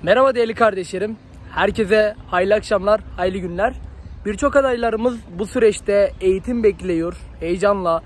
Merhaba değerli kardeşlerim. Herkese hayırlı akşamlar, hayırlı günler. Birçok adaylarımız bu süreçte eğitim bekliyor. Heyecanla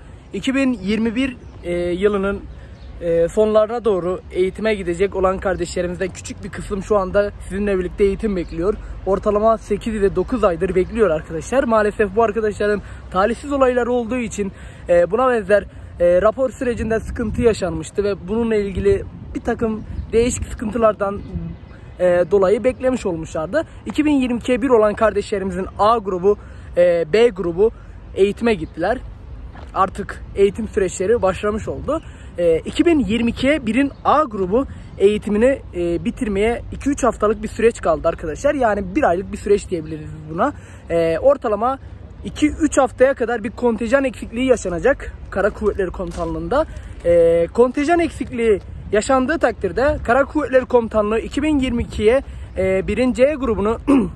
2021 yılının sonlarına doğru eğitime gidecek olan kardeşlerimizden küçük bir kısım şu anda sizinle birlikte eğitim bekliyor. Ortalama 8 ile 9 aydır bekliyor arkadaşlar. Maalesef bu arkadaşların talihsiz olayları olduğu için buna benzer rapor sürecinde sıkıntı yaşanmıştı ve bununla ilgili bir takım değişik sıkıntılardan dolayı beklemiş olmuşlardı. 2022'ye 1 olan kardeşlerimizin A grubu, B grubu eğitime gittiler. Artık eğitim süreçleri başlamış oldu. 2022'ye 1'in A grubu eğitimini bitirmeye 2-3 haftalık bir süreç kaldı arkadaşlar. Yani 1 aylık bir süreç diyebiliriz buna. Ortalama 2-3 haftaya kadar bir kontenjan eksikliği yaşanacak Kara Kuvvetleri Komutanlığı'nda. Kontenjan eksikliği yaşandığı takdirde Kara Kuvvetleri Komutanlığı 2022'ye 1. C grubunu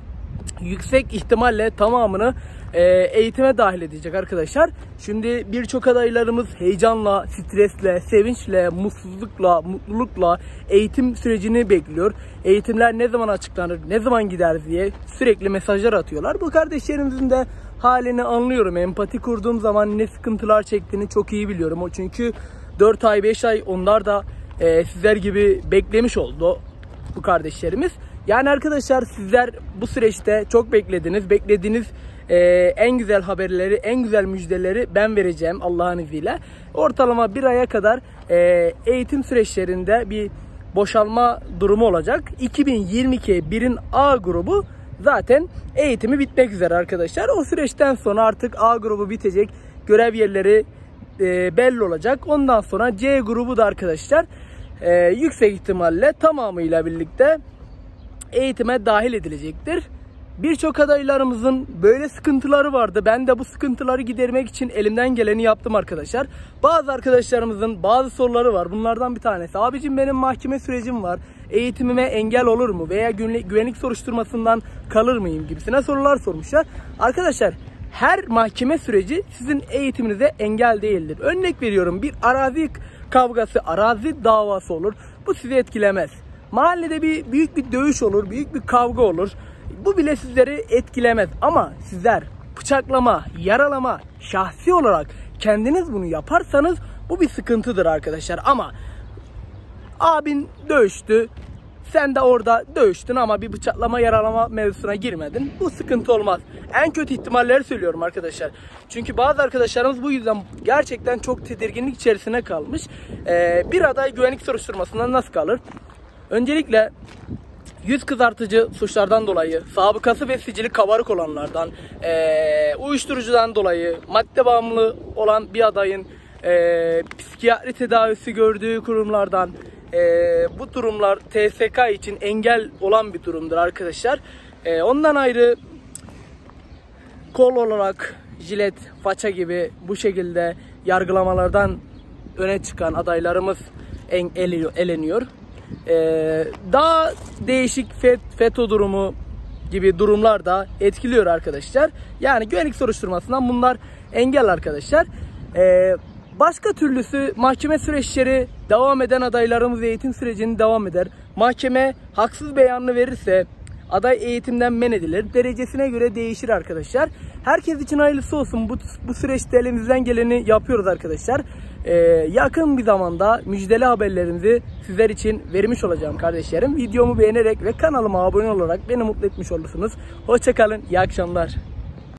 yüksek ihtimalle tamamını eğitime dahil edecek arkadaşlar. Şimdi birçok adaylarımız heyecanla, stresle, sevinçle, mutsuzlukla, mutlulukla eğitim sürecini bekliyor. Eğitimler ne zaman açıklanır, ne zaman gider diye sürekli mesajlar atıyorlar. Bu kardeşlerimizin de halini anlıyorum. Empati kurduğum zaman ne sıkıntılar çektiğini çok iyi biliyorum. O çünkü 4 ay, 5 ay onlar da sizler gibi beklemiş oldu bu kardeşlerimiz. Yani arkadaşlar sizler bu süreçte çok beklediniz. Beklediğiniz en güzel haberleri, en güzel müjdeleri ben vereceğim Allah'ın izniyle. Ortalama 1 aya kadar eğitim süreçlerinde bir boşalma durumu olacak. 2022 1'in A grubu zaten eğitimi bitmek üzere arkadaşlar. O süreçten sonra artık A grubu bitecek. Görev yerleri belli olacak. Ondan sonra C grubu da arkadaşlar yüksek ihtimalle tamamıyla birlikte eğitime dahil edilecektir. Birçok adaylarımızın böyle sıkıntıları vardı. Ben de bu sıkıntıları gidermek için elimden geleni yaptım arkadaşlar. Bazı arkadaşlarımızın bazı soruları var. Bunlardan bir tanesi: abicim benim mahkeme sürecim var, eğitimime engel olur mu veya güvenlik soruşturmasından kalır mıyım gibisine sorular sormuşlar. Arkadaşlar her mahkeme süreci sizin eğitiminize engel değildir. Örnek veriyorum, bir arazi kavgası, arazi davası olur. Bu sizi etkilemez. Mahallede büyük bir dövüş olur, büyük bir kavga olur. Bu bile sizleri etkilemez. Ama sizler bıçaklama, yaralama, şahsi olarak kendiniz bunu yaparsanız bu bir sıkıntıdır arkadaşlar. Ama abin dövüştü, sen de orada dövüştün ama bir bıçaklama, yaralama mevzusuna girmedin. Bu sıkıntı olmaz. En kötü ihtimalleri söylüyorum arkadaşlar. Çünkü bazı arkadaşlarımız bu yüzden gerçekten çok tedirginlik içerisine kalmış. Bir aday güvenlik soruşturmasından nasıl kalır? Öncelikle yüz kızartıcı suçlardan dolayı, sabıkası ve sicili kabarık olanlardan, uyuşturucudan dolayı, madde bağımlı olan bir adayın psikiyatri tedavisi gördüğü kurumlardan, bu durumlar TSK için engel olan bir durumdur arkadaşlar. Ondan ayrı kol olarak jilet, faça gibi bu şekilde yargılamalardan öne çıkan adaylarımız eleniyor. Daha değişik FETÖ durumu gibi durumlar da etkiliyor arkadaşlar. Yani güvenlik soruşturmasından bunlar engel arkadaşlar. Başka türlüsü mahkeme süreçleri devam eden adaylarımız eğitim sürecini devam eder. Mahkeme haksız beyanını verirse aday eğitimden men edilir. Derecesine göre değişir arkadaşlar. Herkes için hayırlısı olsun. Bu süreçte elimizden geleni yapıyoruz arkadaşlar. Yakın bir zamanda müjdeli haberlerimizi sizler için vermiş olacağım kardeşlerim. Videomu beğenerek ve kanalıma abone olarak beni mutlu etmiş olursunuz. Hoşça kalın, iyi akşamlar.